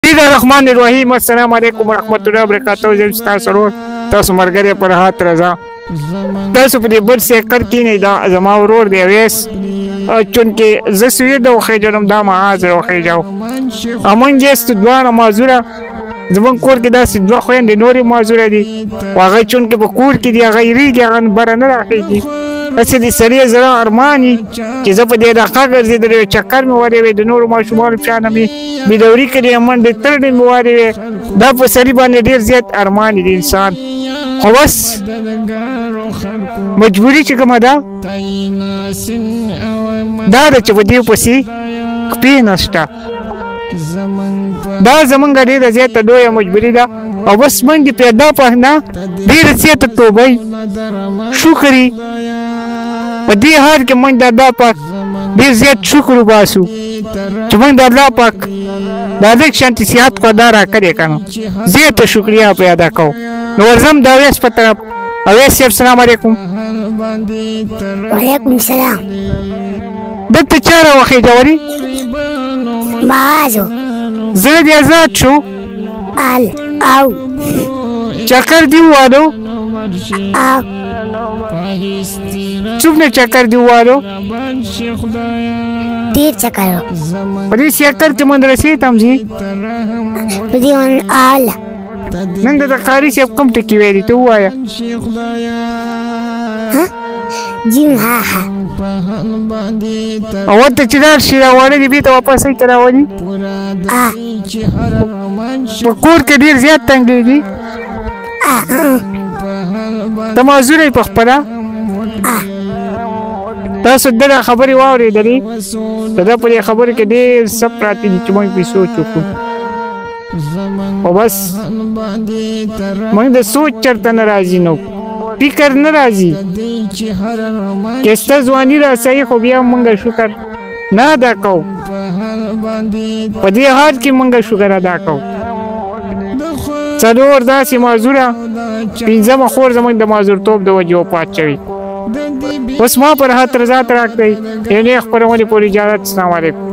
الرحمن الرحیم. السلام علیکم ورحمۃ اللہ وبرکاتہ. زه تاسو سره تاسو مرګره پر هات رضا تاسو په دې بل سیکر کې نه دا زما ورور دی ویس چونکه زه سوی د خېجرم دا معاذ او خېجاو امون جست دوه مازوره زمون کور کې دا دوه خويندې نورې مازوره دي واغې چونکه په کور کې دی غیریږي هغه بر نه راخېږي اسې دې سړی زړه ارماني چې زه په دې دقه ګرځېدلی چکر مې وړی وی د نورو ماشومانو په شانه مې بېدوري کړې منډې ترډې مې وړی وی دا په سړي باندې ډېر زیات ارمان دی انسان خو بس مجبوري چې کومه ده دا ده چې په دې پسې خپې نشته دا زمونږ ډېره زیاته لویه مجبوري ده او بس منډې پیدا پهنه ډېره زیاته توبه شکر په دې حال کې موږ د الله پاک ډېر زیات شکر وباسو چې موږ د الله پاک دا لږ شانتې صحت خو دا راکړې که نه زیاته شکریه پرې ادا کوو. نو ورځم د اویس په طرف. اویس صاحب سلام علیکم. وعلیکم السلام. دلته چا راوخېجولي؟ معاذو زړه دې ازاد شو؟ او چکر دې ووالو؟ او څومره چکر دې ووالو؟ ډېر چکر په دې سیکر کې مدرسې ته هم ځي؟ په دې اله نن د قاري صاحب کوم ټکي ویلي ته ووایه. جیم ها او ورته چې لاړ شي راوړی دي بېرته واپس ته راولي په کور کې ډېر زیات تنګېږي ته معذوره یې په خپله تاسو دغه خبرې واورېدلې د ده په دې خبرې کې ډېر څه پراته دي چې موږ پرې سوچ وکړو خو بس موږ د سوچ چرته نه راځي نو فکر نه راځي که ستا ځواني راسوي خو بیا موږ شکر نه ادا کوو په دې حال کې موږ شکر ادا کوو. څلور داسې معذوره پنځمه خور زموږ د معذورتوب د وجې وفات شوي اوس ما پر هات رضا ته راکړئ یو نیک خپرونې پورې اجازت. السلام علیکم.